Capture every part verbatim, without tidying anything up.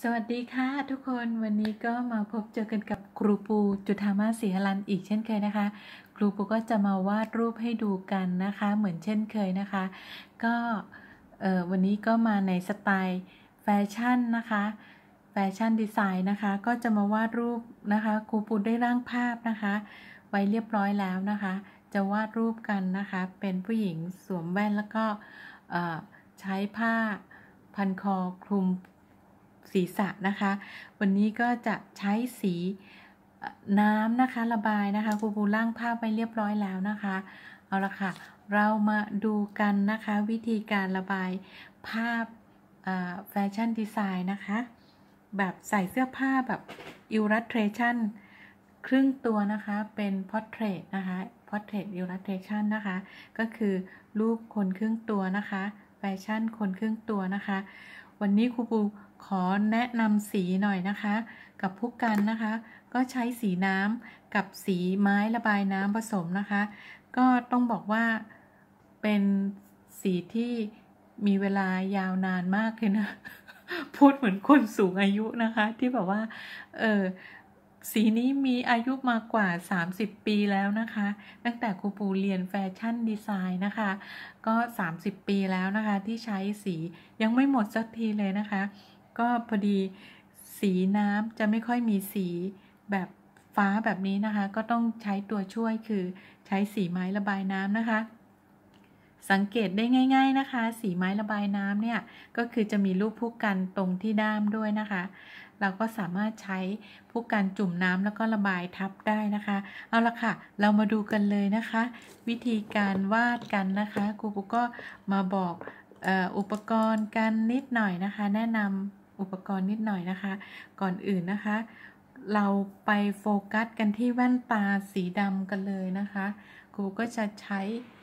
สวัสดีค่ะทุกคนวันนี้ก็มาพบเจอกันกับครูปูจุฑามาสศรีหรันอีกเช่นเคยนะคะครูปูก็จะมาวาดรูปให้ดูกันนะคะเหมือนเช่นเคยนะคะก็เอ่อวันนี้ก็มาในสไตล์แฟชั่นนะคะแฟชั่นดีไซน์นะคะก็จะมาวาดรูปนะคะครูปูได้ร่างภาพนะคะไว้เรียบร้อยแล้วนะคะจะวาดรูปกันนะคะเป็นผู้หญิงสวมแว่นแล้วก็ใช้ผ้าพันคอคลุมศีรษะนะคะวันนี้ก็จะใช้สีน้ำนะคะระบายนะคะครูปูร่างภาพไปเรียบร้อยแล้วนะคะเอาละค่ะเรามาดูกันนะคะวิธีการระบายภาพแฟชั่นดีไซน์นะคะแบบใส่เสื้อผ้าแบบ illustration ครึ่งตัวนะคะเป็น portrait นะคะ portrait illustration นะคะก็คือรูปคนครึ่งตัวนะคะแฟชั่นคนครึ่งตัวนะคะวันนี้ครูปูขอแนะนำสีหน่อยนะคะกับผู้กันนะคะก็ใช้สีน้ำกับสีไม้ระบายน้ำผสมนะคะก็ต้องบอกว่าเป็นสีที่มีเวลายาวนานมากเลยนะพูดเหมือนคนสูงอายุนะคะที่แบบว่าเออสีนี้มีอายุมากว่าสามสิบปีแล้วนะคะตั้งแต่ครูปูเรียนแฟชั่นดีไซน์นะคะก็สามสิบปีแล้วนะคะที่ใช้สียังไม่หมดสักทีเลยนะคะก็พอดีสีน้ำจะไม่ค่อยมีสีแบบฟ้าแบบนี้นะคะก็ต้องใช้ตัวช่วยคือใช้สีไม้ระบายน้ำนะคะสังเกตได้ง่ายๆนะคะสีไม้ระบายน้ำเนี่ยก็คือจะมีรูปผู้กันตรงที่ด้ามด้วยนะคะเราก็สามารถใช้ผู้กันจุ่มน้ำแล้วก็ระบายทับได้นะคะเอาละค่ะเรามาดูกันเลยนะคะวิธีการวาดกันนะคะครูปูก็มาบอกอุปกรณ์กันนิดหน่อยนะคะแนะนำอุปกรณ์นิดหน่อยนะคะก่อนอื่นนะคะเราไปโฟกัสกันที่แว่นตาสีดำกันเลยนะคะครูก็จะใช้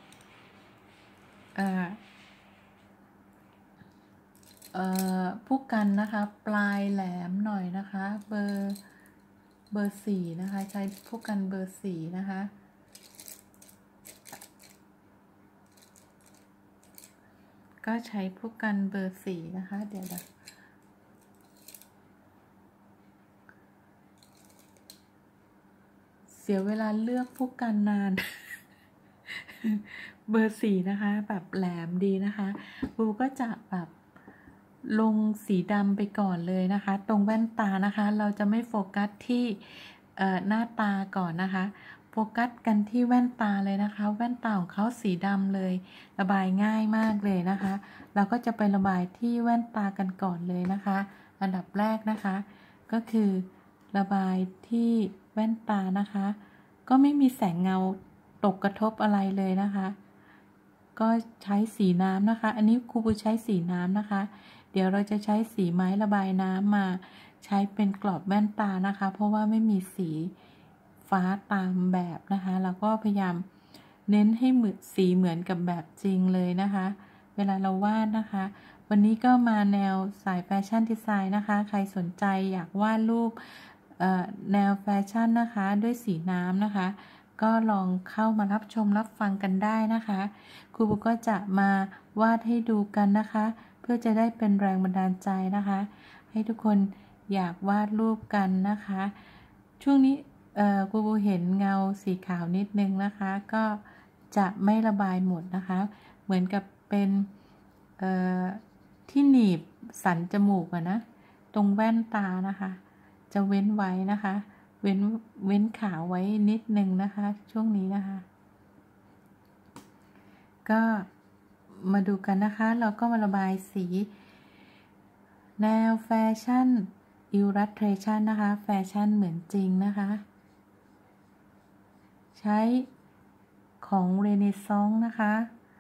ผู้กันนะคะปลายแหลมหน่อยนะคะเบอร์เบอร์สี่นะคะใช้ผู้กันเบอร์สี่นะคะก็ใช้ผู้กันเบอร์สี่นะคะเดี๋ยวนะเสียเวลาเลือกผู้กันนาน เบอร์สี่นะคะแบบแหลมดีนะคะบูก็จะแบบลงสีดำไปก่อนเลยนะคะตรงแว่นตานะคะเราจะไม่โฟกัสที่หน้าตาก่อนนะคะโฟกัสกันที่แว่นตาเลยนะคะแว่นตาของเขาสีดำเลยระบายง่ายมากเลยนะคะเราก็จะไประบายที่แว่นตากันก่อนเลยนะคะอันดับแรกนะคะก็คือระบายที่แว่นตานะคะก็ไม่มีแสงเงาตกกระทบอะไรเลยนะคะก็ใช้สีน้ำนะคะอันนี้ครูปูใช้สีน้ำนะคะเดี๋ยวเราจะใช้สีไม้ระบายน้ำมาใช้เป็นกรอบแว่นตานะคะเพราะว่าไม่มีสีฟ้าตามแบบนะคะเราก็พยายามเน้นให้เหมือนสีเหมือนกับแบบจริงเลยนะคะเวลาเราวาดนะคะวันนี้ก็มาแนวสายแฟชั่นดีไซน์นะคะใครสนใจอยากวาดรูปแนวแฟชั่นนะคะด้วยสีน้ำนะคะก็ลองเข้ามารับชมรับฟังกันได้นะคะครูปูก็จะมาวาดให้ดูกันนะคะเพื่อจะได้เป็นแรงบันดาลใจนะคะให้ทุกคนอยากวาดรูปกันนะคะช่วงนี้ครูปูเห็นเงาสีขาวนิดนึงนะคะก็จะไม่ระบายหมดนะคะเหมือนกับเป็นที่หนีบสันจมูกอะนะตรงแว่นตานะคะจะเว้นไว้นะคะเว้นเว้นขาไว้นิดนึงนะคะช่วงนี้นะคะก็มาดูกันนะคะเราก็มาระบายสีแนวแฟชั่น illustration นะคะแฟชั่นเหมือนจริงนะคะใช้ของ Renaissance นะคะ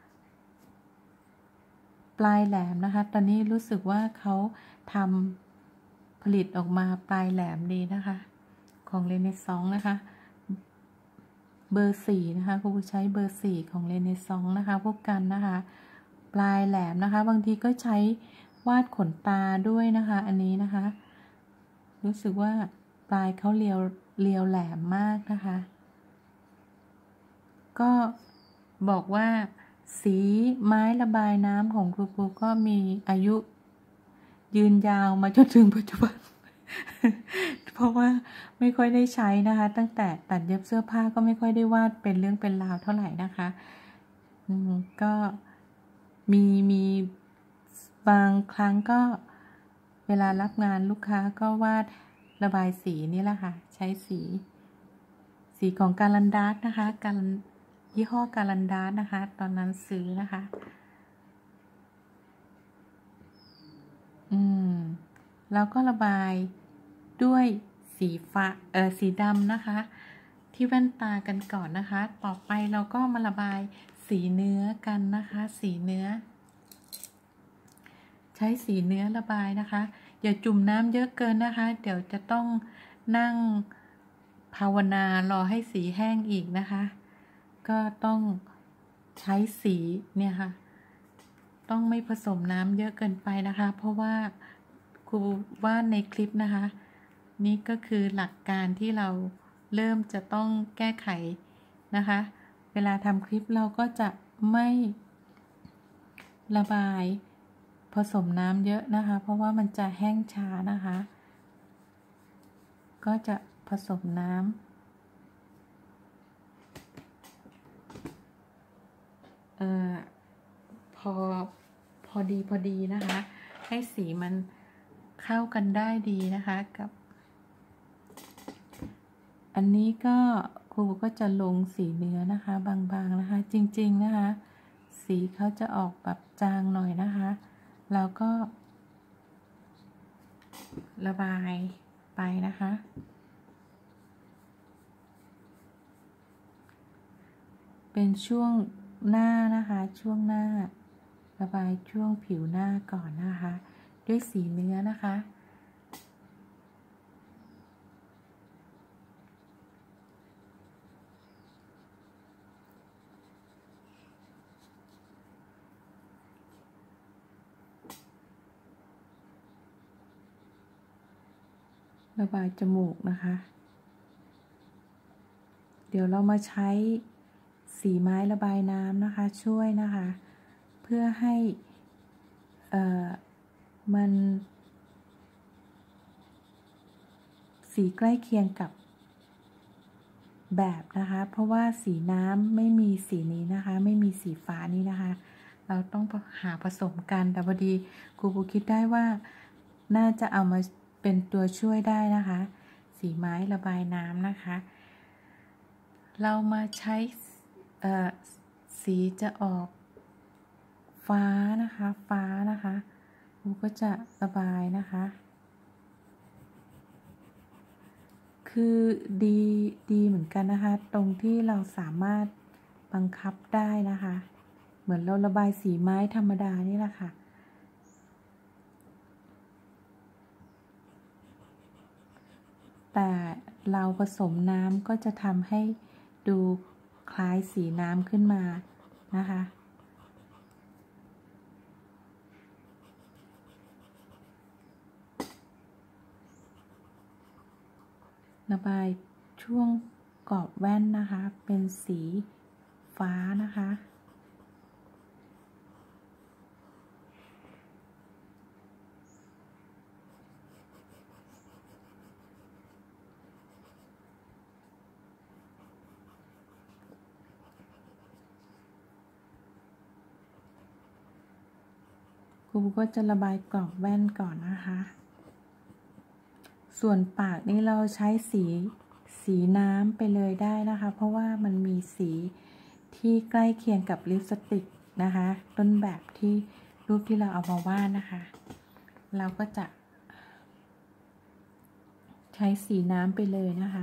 ปลายแหลมนะคะตอนนี้รู้สึกว่าเขาทำผลิตออกมาปลายแหลมดีนะคะของเรเนซองส์นะคะเบอร์สี่นะคะครูใช้เบอร์สี่ของเรเนซองส์นะคะพวกกันนะคะปลายแหลมนะคะบางทีก็ใช้วาดขนตาด้วยนะคะอันนี้นะคะรู้สึกว่าปลายเขาเรียวเรียวแหลมมากนะคะก็บอกว่าสีไม้ระบายน้ำของครูปูก็มีอายุยืนยาวมาจนถึงปัจจุบัน เพราะว่าไม่ค่อยได้ใช้นะคะ ตั้งแต่ตัดเย็บเสื้อผ้าก็ไม่ค่อยได้วาดเป็นเรื่องเป็นราวเท่าไหร่นะคะอืมก็มีมีบางครั้งก็เวลารับงานลูกค้าก็วาดระบายสีนี่แหละค่ะใช้สีสีของการันดัสนะคะการยี่ห้อการันดัสนะคะตอนนั้นซื้อนะคะอืมแล้วก็ระบายด้วยสีฟ้าเออสีดำนะคะที่แว่นตากันก่อนนะคะต่อไปเราก็มาระบายสีเนื้อกันนะคะสีเนื้อใช้สีเนื้อระบายนะคะอย่าจุ่มน้ำเยอะเกินนะคะเดี๋ยวจะต้องนั่งภาวนารอให้สีแห้งอีกนะคะก็ต้องใช้สีเนี่ยค่ะต้องไม่ผสมน้ำเยอะเกินไปนะคะเพราะว่าครูว่าในคลิปนะคะนี่ก็คือหลักการที่เราเริ่มจะต้องแก้ไขนะคะเวลาทำคลิปเราก็จะไม่ระบายผสมน้ำเยอะนะคะเพราะว่ามันจะแห้งช้านะคะก็จะผสมน้ำเอ่อพอพอดีพอดีนะคะให้สีมันเข้ากันได้ดีนะคะกับอันนี้ก็ครูก็จะลงสีเนื้อนะคะบางๆนะคะจริงๆนะคะสีเขาจะออกแบบจางหน่อยนะคะแล้วก็ระบายไปนะคะเป็นช่วงหน้านะคะช่วงหน้าระบายช่วงผิวหน้าก่อนนะคะด้วยสีเนื้อนะคะระบายจมูกนะคะเดี๋ยวเรามาใช้สีไม้ระบายน้ำนะคะช่วยนะคะเพื่อให้เอ่อมันสีใกล้เคียงกับแบบนะคะเพราะว่าสีน้ำไม่มีสีนี้นะคะไม่มีสีฟ้านี้นะคะเราต้องหาผสมกันแต่พอดีครูปูคิดได้ว่าน่าจะเอามาเป็นตัวช่วยได้นะคะสีไม้ระบายน้ำนะคะเรามาใช้สีจะออกฟ้านะคะฟ้านะคะครูก็จะระบายนะคะคือดีดีเหมือนกันนะคะตรงที่เราสามารถบังคับได้นะคะเหมือนเราระบายสีไม้ธรรมดานี่แหละค่ะแต่เราผสมน้ำก็จะทำให้ดูคล้ายสีน้ำขึ้นมานะคะระบายช่วงกรอบแว่นนะคะเป็นสีฟ้านะคะครูก็จะระบายกรอบแว่นก่อนนะคะส่วนปากนี่เราใช้สีสีน้ำไปเลยได้นะคะเพราะว่ามันมีสีที่ใกล้เคียงกับลิปสติกนะคะต้นแบบที่รูปที่เราเอามาวาดนะคะเราก็จะใช้สีน้ำไปเลยนะคะ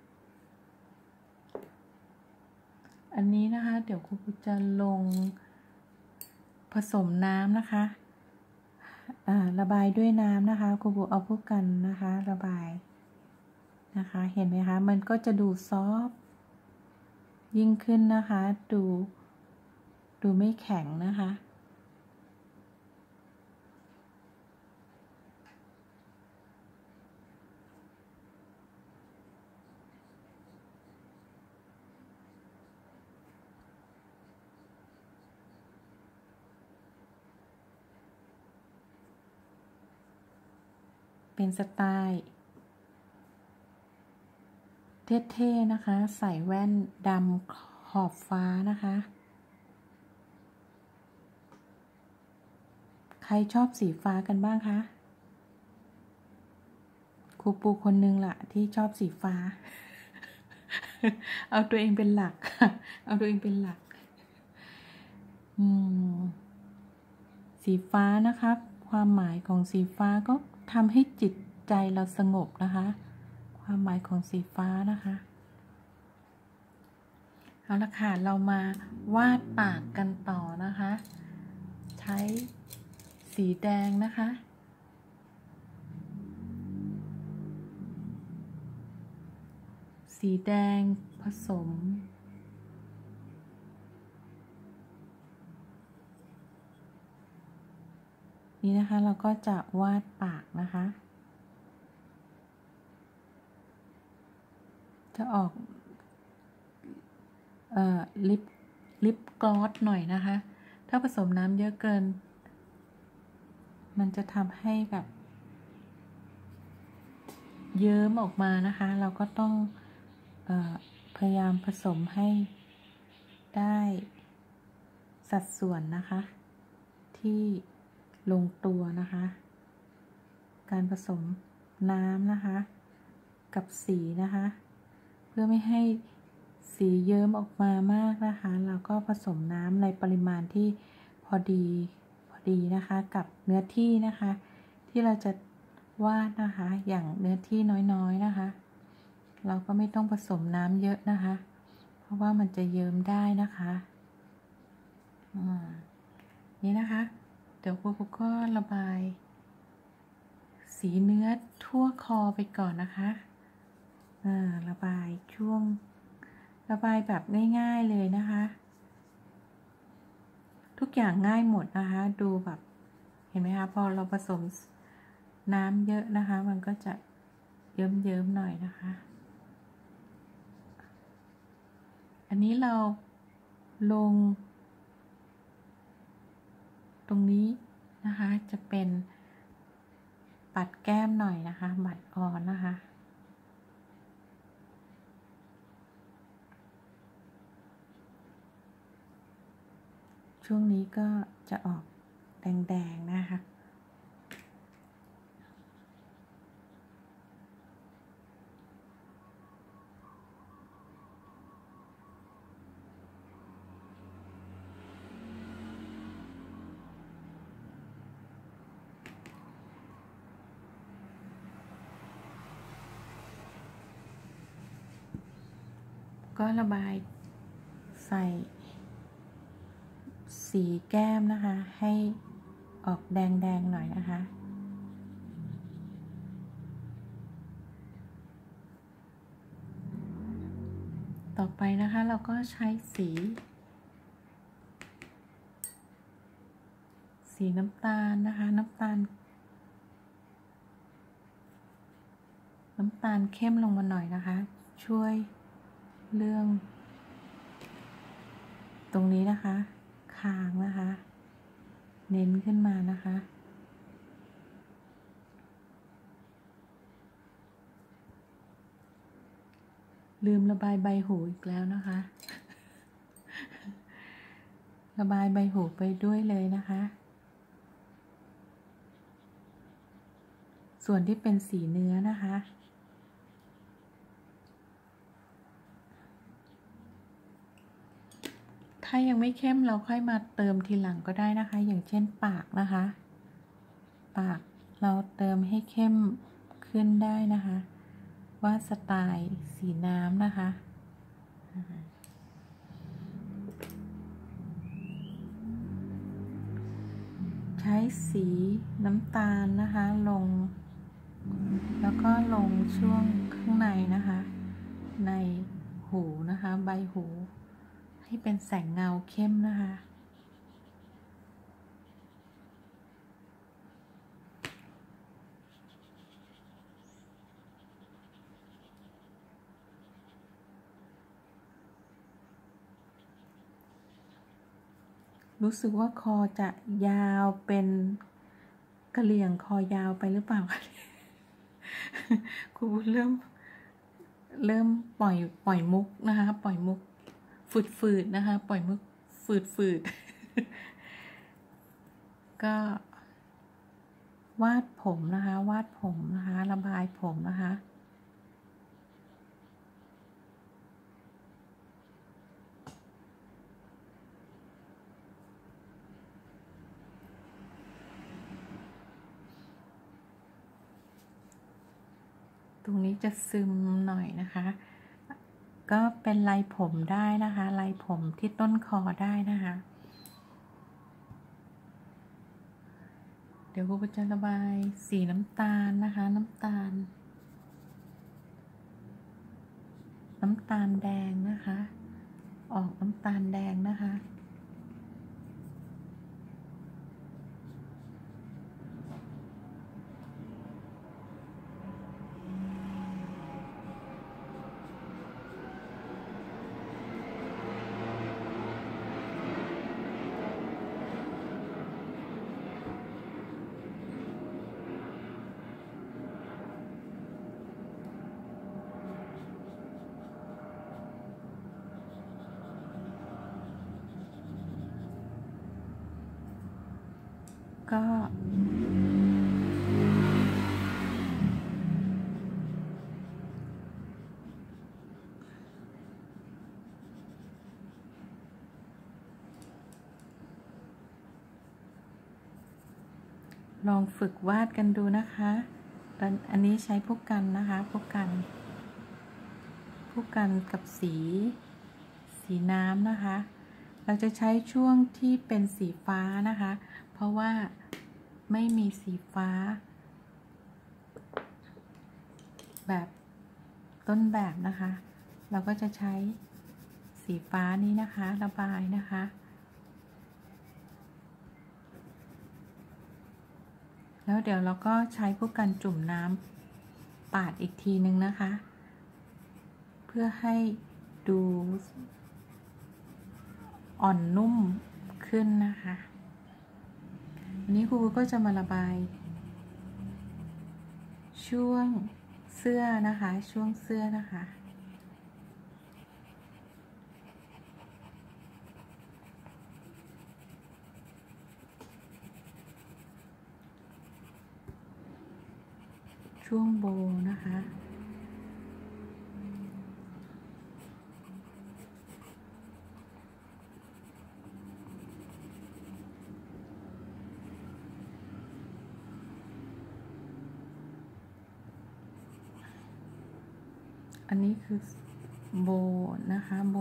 อันนี้นะคะเดี๋ยวครูจะลงผสมน้ำนะคะระบายด้วยน้ำนะคะครูบูเอาพวกกันนะคะระบายนะคะเห็นไหมคะมันก็จะดูซอฟยิ่งขึ้นนะคะดูดูไม่แข็งนะคะเป็นสไตล์เท่ๆนะคะใส่แว่นดำขอบฟ้านะคะใครชอบสีฟ้ากันบ้างคะครูปูคนนึงล่ะที่ชอบสีฟ้า เอาตัวเองเป็นหลัก เอาตัวเองเป็นหลักอืมสีฟ้านะคะความหมายของสีฟ้าก็ทำให้จิตใจเราสงบนะคะความหมายของสีฟ้านะคะเอาละค่ะเรามาวาดปากกันต่อนะคะใช้สีแดงนะคะสีแดงผสมนี่นะคะเราก็จะวาดปากนะคะจะออกเอ่อลิปลิปกลอสหน่อยนะคะถ้าผสมน้ำเยอะเกินมันจะทำให้แบบเยิ้มออกมานะคะเราก็ต้องเอ่อพยายามผสมให้ได้สัดส่วนนะคะที่ลงตัวนะคะการผสมน้ำนะคะกับสีนะคะเพื่อไม่ให้สีเยิ้มออกมามากนะคะเราก็ผสมน้ำในปริมาณที่พอดีพอดีนะคะกับเนื้อที่นะคะที่เราจะวาดนะคะอย่างเนื้อที่น้อยๆนะคะเราก็ไม่ต้องผสมน้ำเยอะนะคะเพราะว่ามันจะเยิ้มได้นะคะนี่นะคะเดี๋ยวครูก็ระบายสีเนื้อทั่วคอไปก่อนนะคะระบายช่วงระบายแบบง่ายๆเลยนะคะทุกอย่างง่ายหมดนะคะดูแบบเห็นไหมคะพอเราผสมน้ำเยอะนะคะมันก็จะเยิ้มๆหน่อยนะคะอันนี้เราลงตรงนี้นะคะจะเป็นปัดแก้มหน่อยนะคะบัดอ่อนนะคะช่วงนี้ก็จะออกแดงๆนะคะก็ระบายใส่สีแก้มนะคะให้ออกแดงๆหน่อยนะคะต่อไปนะคะเราก็ใช้สีสีน้ำตาลนะคะน้ำตาลน้ำตาลเข้มลงมาหน่อยนะคะช่วยเรื่องตรงนี้นะคะคางนะคะเน้นขึ้นมานะคะลืมระบายใบหูอีกแล้วนะคะ ระบายใบหูไปด้วยเลยนะคะส่วนที่เป็นสีเนื้อนะคะถ้ายังไม่เข้มเราค่อยมาเติมทีหลังก็ได้นะคะอย่างเช่นปากนะคะปากเราเติมให้เข้มขึ้นได้นะคะว่าสไตล์สีน้ำนะคะใช้สีน้ำตาลนะคะลงแล้วก็ลงช่วงข้างในนะคะในหูนะคะใบหูให้เป็นแสงเงาเข้มนะคะรู้สึกว่าคอจะยาวเป็นกระเหลี่ยงคอยาวไปหรือเปล่าคะครูเริ่มเริ่มปล่อยปล่อยมุกนะคะปล่อยมุกฝืดฝืดนะคะปล่อยมุกฝืดฝืด ก็วาดผมนะคะวาดผมนะคะระบายผมนะคะตรงนี้จะซึมหน่อยนะคะก็เป็นลายผมได้นะคะลายผมที่ต้นคอได้นะคะเดี๋ยวครูจะระบายสีน้ำตาลนะคะน้ำตาลน้ำตาลแดงนะคะออกน้ำตาลแดงนะคะก็ลองฝึกวาดกันดูนะคะตอนอันนี้ใช้พวกกันนะคะพวกกันพวกกันกับสีสีน้ำนะคะเราจะใช้ช่วงที่เป็นสีฟ้านะคะเพราะว่าไม่มีสีฟ้าแบบต้นแบบนะคะเราก็จะใช้สีฟ้านี้นะคะระบายนะคะแล้วเดี๋ยวเราก็ใช้พวกกันจุ่มน้ำปาดอีกทีนึงนะคะเพื่อให้ดูอ่อนนุ่มขึ้นนะคะอันนี้ครูก็จะมาระบายช่วงเสื้อนะคะช่วงเสื้อนะคะช่วงโบนะคะอันนี้คือโบนะคะโบ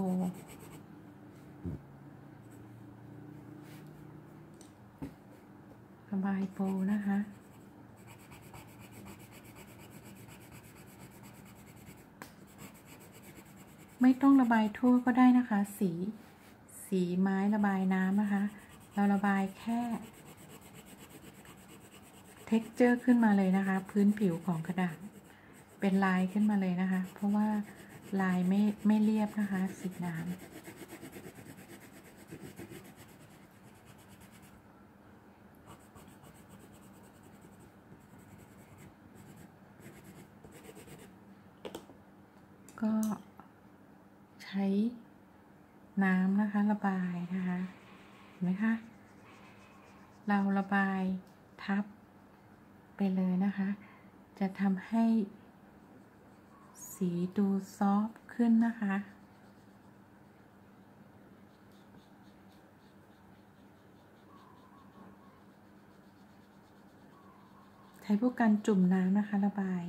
ระบายโบนะคะไม่ต้องระบายทั่วก็ได้นะคะสีสีไม้ระบายน้ำนะคะเราระบายแค่เท็กเจอร์ขึ้นมาเลยนะคะพื้นผิวของกระดาษเป็นลายขึ้นมาเลยนะคะเพราะว่าลายไม่ไม่เรียบนะคะสีน้ำก็ใช้น้ำนะคะระบายนะคะเห็นไหมคะเราระบายทับไปเลยนะคะจะทำให้สีดูซอฟต์ขึ้นนะคะใช้พวกการจุ่มน้ำนะคะระบาย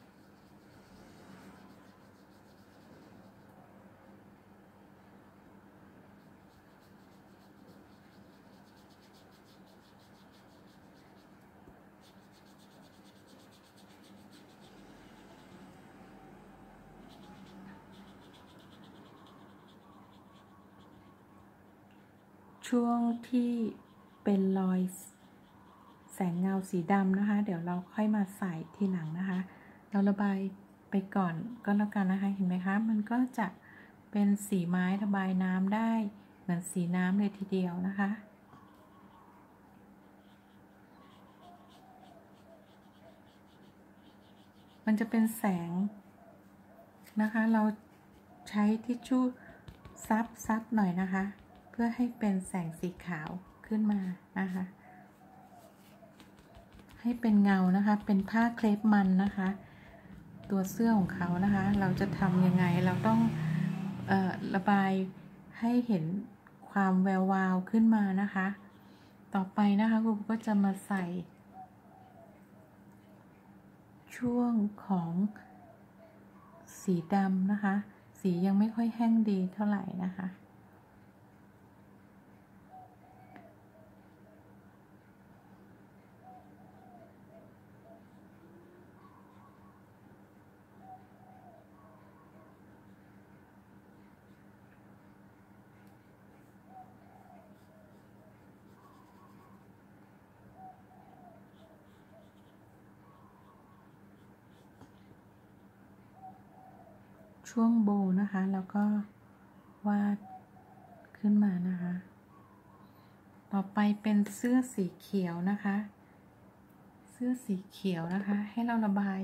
ช่วงที่เป็นรอยแสงเงาสีดำนะคะเดี๋ยวเราค่อยมาใส่ทีหลังนะคะเราระบายไปก่อนก็แล้วกันนะคะเห็นไหมคะมันก็จะเป็นสีไม้ระบายน้ำได้เหมือนสีน้ำเลยทีเดียวนะคะมันจะเป็นแสงนะคะเราใช้ทิชชู่ซับซับหน่อยนะคะเพื่อให้เป็นแสงสีขาวขึ้นมานะคะให้เป็นเงานะคะเป็นผ้าเครปมันนะคะตัวเสื้อของเขานะคะเราจะทำยังไงเราต้องเอ่อระบายให้เห็นความแวววาวขึ้นมานะคะต่อไปนะคะครูก็จะมาใส่ช่วงของสีดำนะคะสียังไม่ค่อยแห้งดีเท่าไหร่นะคะช่วงโบนะคะแล้วก็วาดขึ้นมานะคะต่อไปเป็นเสื้อสีเขียวนะคะเสื้อสีเขียวนะคะให้เราระบาย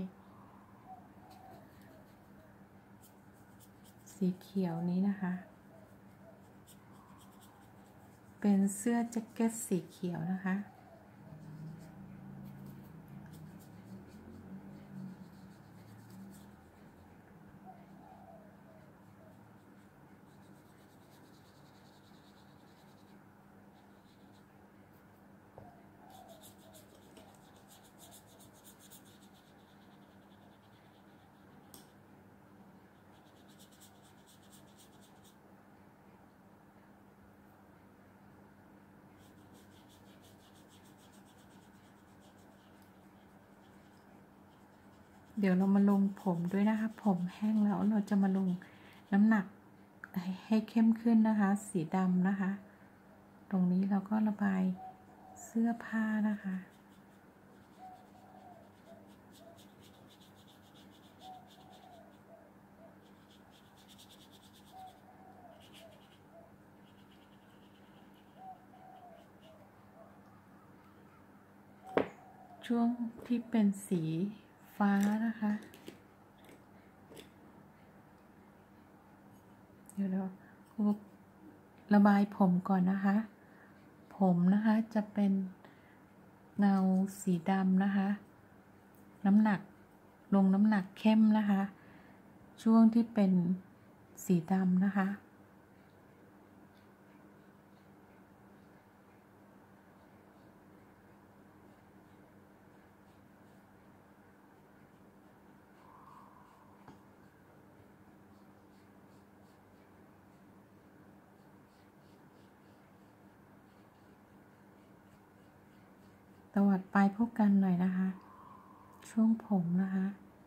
สีเขียวนี้นะคะเป็นเสื้อแจ็คเก็ตสีเขียวนะคะเดี๋ยวเรามาลงผมด้วยนะคะผมแห้งแล้วเราจะมาลงน้ำหนักให้เข้มขึ้นนะคะสีดำนะคะตรงนี้เราก็ระบายเสื้อผ้านะคะช่วงที่เป็นสีฟ้านะคะเดี๋ยวเราระบายผมก่อนนะคะผมนะคะจะเป็นเงาสีดำนะคะน้ำหนักลงน้ำหนักเข้มนะคะช่วงที่เป็นสีดำนะคะตวัดปลายผู้กันหน่อยนะคะช่วงผมนะคะ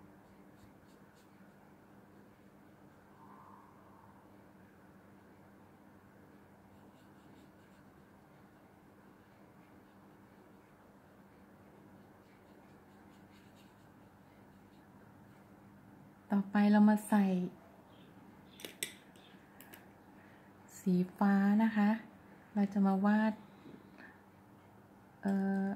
ต่อไปเรามาใส่สีฟ้านะคะเราจะมาวาดเอ่อ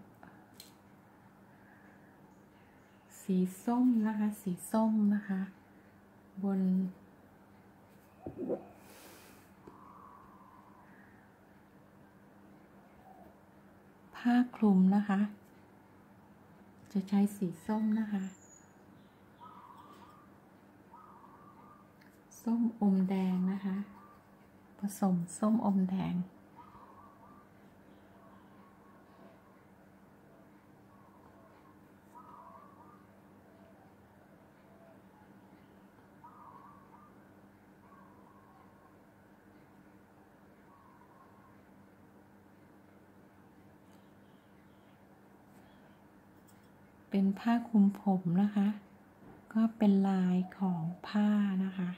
สีส้มนะคะสีส้มนะคะบนผ้าคลุมนะคะจะใช้สีส้มนะคะส้มอมแดงนะคะผสมส้มอมแดงเป็นผ้าคลุมผมนะคะก็เป็นลายของผ้านะคะ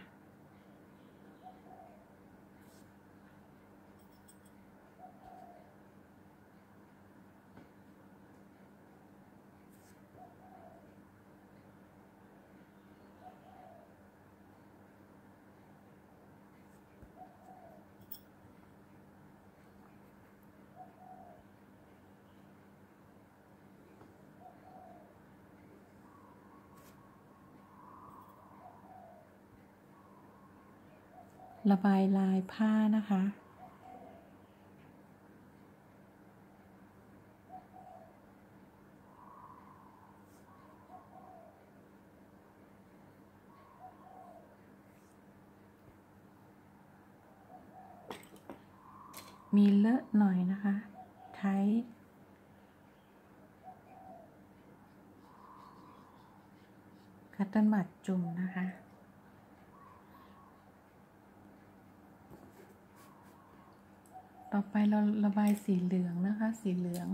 ระบายลายผ้านะคะมีเลอะหน่อยนะคะใช้คัตเติ้ลบัดจุ่มนะคะต่อไปเราระบายสีเหลืองนะคะสีเหลือง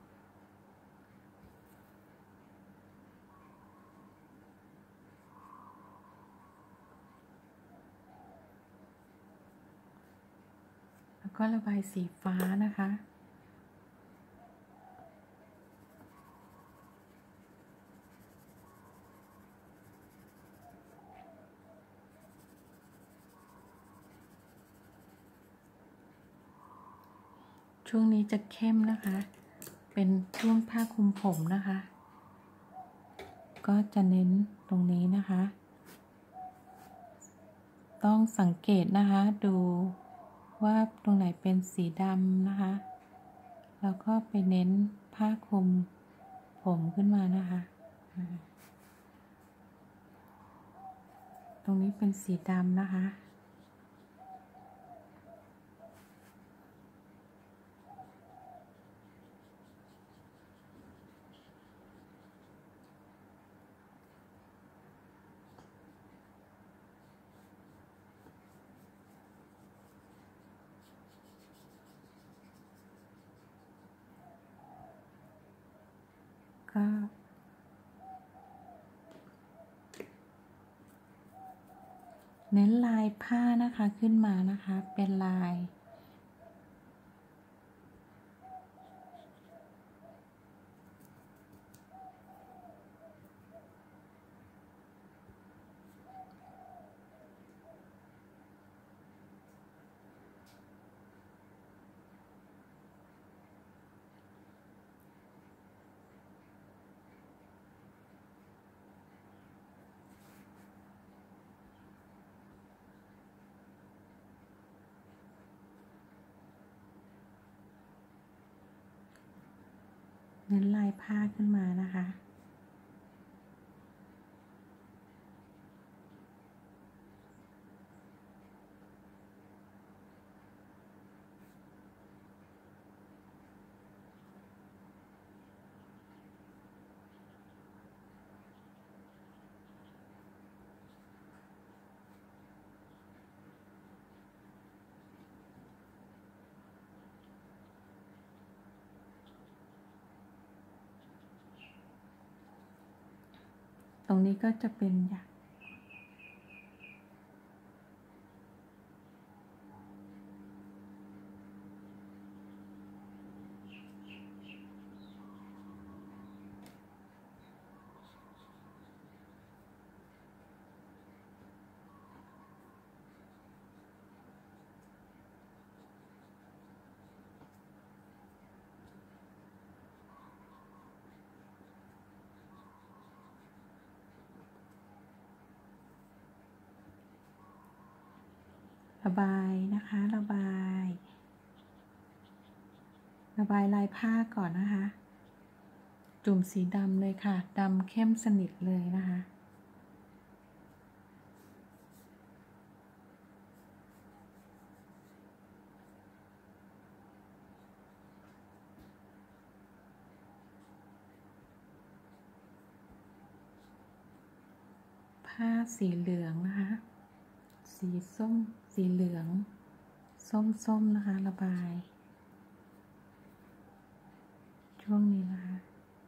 แล้วก็ระบายสีฟ้านะคะช่วงนี้จะเข้มนะคะเป็นช่วงผ้าคลุมผมนะคะก็จะเน้นตรงนี้นะคะต้องสังเกตนะคะดูว่าตรงไหนเป็นสีดำนะคะแล้วก็ไปเน้นผ้าคลุมผมขึ้นมานะคะตรงนี้เป็นสีดำนะคะก็เน้นลายผ้านะคะขึ้นมานะคะเป็นลายเน้นลายผ้าขึ้นมานะคะตรงนี้ก็จะเป็นอย่างระบายนะคะระบายระบายลายผ้าก่อนนะคะจุ่มสีดำเลยค่ะดำเข้มสนิทเลยนะคะผ้าสีเหลืองนะคะสีส้มสีเหลืองส้มๆนะคะระบายช่วงนี้นะคะ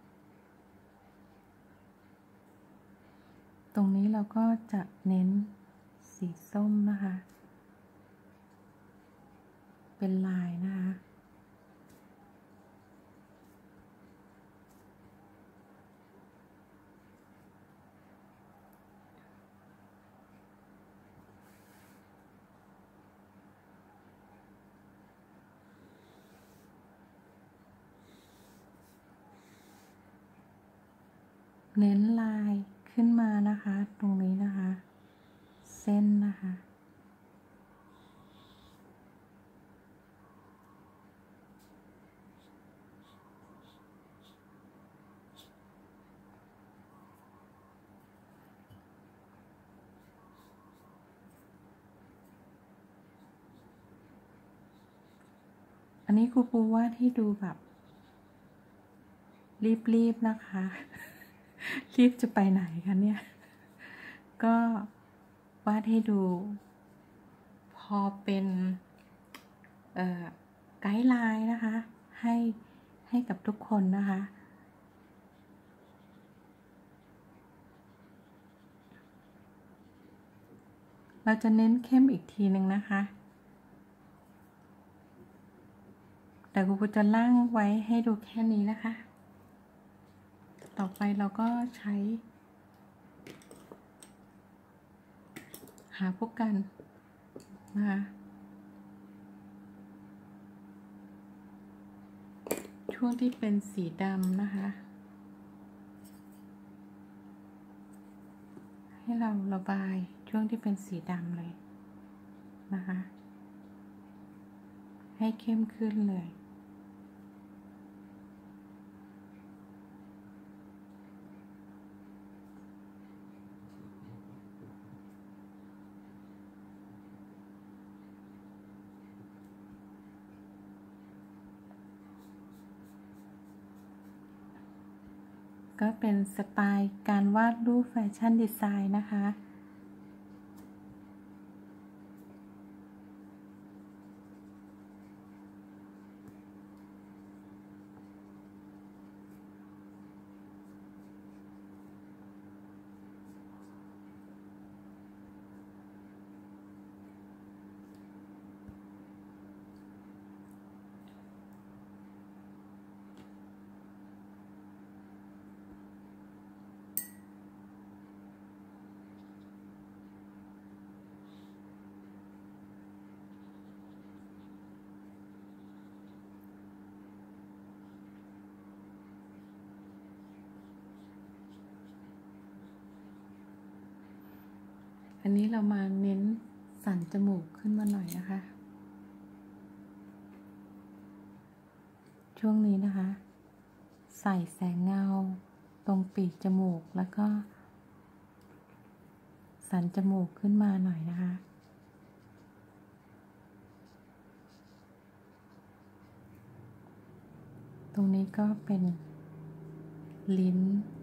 ตรงนี้เราก็จะเน้นสีส้มนะคะเป็นลายนะคะเน้นลายขึ้นมานะคะตรงนี้นะคะเส้นนะคะนี้ครูปูวาดให้ดูแบบรีบๆนะคะ รีบจะไปไหนคะเนี่ย ก็วาดให้ดู พอเป็นไกด์ไลน์นะคะให้ให้กับทุกคนนะคะ เราจะเน้นเข้มอีกทีหนึ่งนะคะ แต่ครูปูจะล่างไว้ให้ดูแค่นี้นะคะ ต่อไปเราก็ใช้หาพวกกันนะคะช่วงที่เป็นสีดำนะคะ ให้เราระบายช่วงที่เป็นสีดำเลยนะคะ ให้เข้มขึ้นเลยก็เป็นสไตล์การวาดรูปแฟชั่นดีไซน์นะคะ อันนี้เรามาเน้นสันจมูกขึ้นมาหน่อยนะคะ ช่วงนี้นะคะ ใส่แสงเงาตรงปีกจมูกแล้วก็สันจมูกขึ้นมาหน่อยนะคะ ตรงนี้ก็เป็นลิ้น